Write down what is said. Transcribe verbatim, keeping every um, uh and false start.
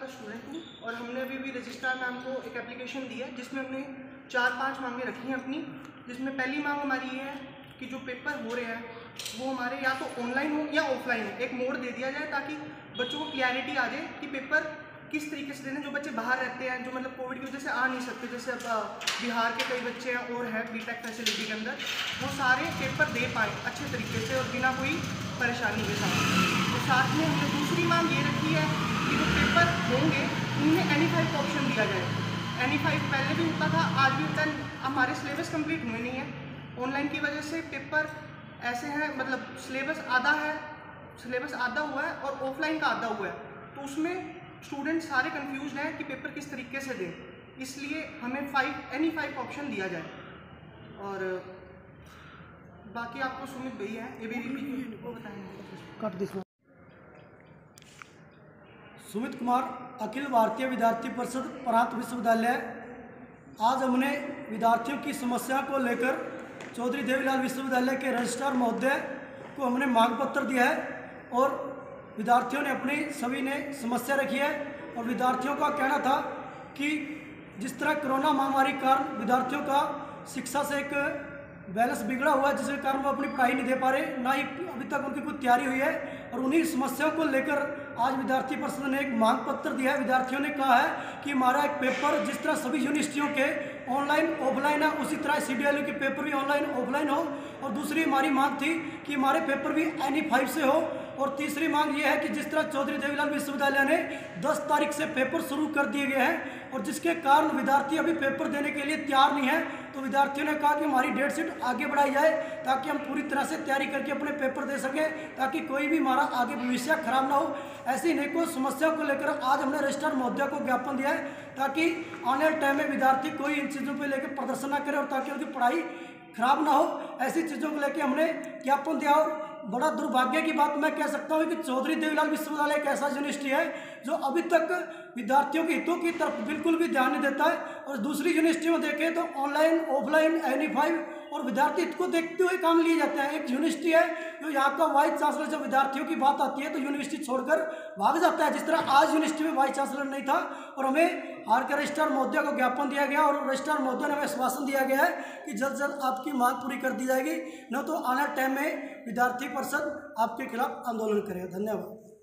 का स्टूडेंट हूँ और हमने अभी भी रजिस्ट्रार मैम को एक एप्लीकेशन दी है जिसमें हमने चार पांच मांगें रखी हैं अपनी। जिसमें पहली मांग हमारी ये है कि जो पेपर हो रहे हैं वो हमारे या तो ऑनलाइन हो या ऑफलाइन हो, एक मोड दे दिया जाए ताकि बच्चों को क्लैरिटी आ जाए कि पेपर किस तरीके से देने। जो बच्चे बाहर रहते हैं, जो मतलब कोविड की वजह से आ नहीं सकते, जैसे अब बिहार के कई बच्चे हैं और है बीटेक फैसिलिटी के अंदर, वो सारे पेपर दे पाए अच्छे तरीके से और बिना कोई परेशानी के साथ। और साथ में हमने दूसरी मांग ये रखी है कि जो पेपर होंगे उनमें एनी फाइव का ऑप्शन दिया जाए। एनी फाइव पहले भी होता था, आज भी होता है। हमारे सिलेबस कंप्लीट हुए नहीं है ऑनलाइन की वजह से। पेपर ऐसे हैं, मतलब सिलेबस आधा है, सिलेबस आधा हुआ है और ऑफलाइन का आधा हुआ है, तो उसमें स्टूडेंट सारे कंफ्यूज हैं कि पेपर किस तरीके से दें। इसलिए हमें फाइव एनी फाइव का ऑप्शन दिया जाए। और बाकी आपको सुमित भैया हैं, ये भी वो बताएंगे। सुमित कुमार, अखिल भारतीय विद्यार्थी परिषद प्रांत विश्वविद्यालय। आज हमने विद्यार्थियों की समस्या को लेकर चौधरी देवीलाल विश्वविद्यालय के रजिस्ट्रार महोदय को हमने मांग पत्र दिया है और विद्यार्थियों ने अपनी सभी ने समस्या रखी है। और विद्यार्थियों का कहना था कि जिस तरह कोरोना महामारी के कारण विद्यार्थियों का शिक्षा से एक बैलेंस बिगड़ा हुआ है, जिसके कारण वो अपनी पढ़ाई नहीं दे पा रहे, ना ही अभी तक उनकी कोई तैयारी हुई है। और उन्हीं समस्याओं को लेकर आज विद्यार्थी परिषद ने एक मांग पत्र दिया है। विद्यार्थियों ने कहा है कि हमारा एक पेपर जिस तरह सभी यूनिवर्सिटियों के ऑनलाइन ऑफलाइन है, उसी तरह सी डी एल यू के पेपर भी ऑनलाइन ऑफलाइन हो। और दूसरी हमारी मांग थी कि हमारे पेपर भी एनी फाइव से हो। और तीसरी मांग ये है कि जिस तरह चौधरी देवीलाल विश्वविद्यालय ने दस तारीख से पेपर शुरू कर दिए गए हैं और जिसके कारण विद्यार्थी अभी पेपर देने के लिए तैयार नहीं है, तो विद्यार्थियों ने कहा कि हमारी डेट शीट आगे बढ़ाई जाए ताकि हम पूरी तरह से तैयारी करके अपने पेपर दे सकें, ताकि कोई भी हमारा आगे भविष्य खराब ना हो। ऐसी अनेकों समस्याओं को लेकर आज हमने रजिस्ट्रार महोदय को ज्ञापन दिया है ताकि आने वाले टाइम में विद्यार्थी कोई इन चीज़ों पर लेकर प्रदर्शन ना करे और ताकि उनकी पढ़ाई खराब ना हो। ऐसी चीज़ों को लेकर हमने ज्ञापन दिया। और बड़ा दुर्भाग्य की बात मैं कह सकता हूँ कि चौधरी देवीलाल विश्वविद्यालय एक ऐसा यूनिवर्सिटी है जो अभी तक विद्यार्थियों के हितों की तरफ बिल्कुल भी ध्यान नहीं देता है। और दूसरी यूनिवर्सिटी में देखें तो ऑनलाइन ऑफलाइन एनी फाइव और विद्यार्थी हित को देखते हुए काम लिए जाते हैं। एक यूनिवर्सिटी है जो यहाँ का वाइस चांसलर, जब विद्यार्थियों की बात आती है तो यूनिवर्सिटी छोड़कर भाग जाता है, जिस तरह आज यूनिवर्सिटी में वाइस चांसलर नहीं था। और हमें हार के रजिस्ट्रार महोदय को ज्ञापन दिया गया और रजिस्ट्रार महोदय ने हमें आश्वासन दिया गया है कि जल्द जल्द आपकी मांग पूरी कर दी जाएगी, न तो आने टाइम में विद्यार्थी परिषद आपके खिलाफ आंदोलन करेगा। धन्यवाद।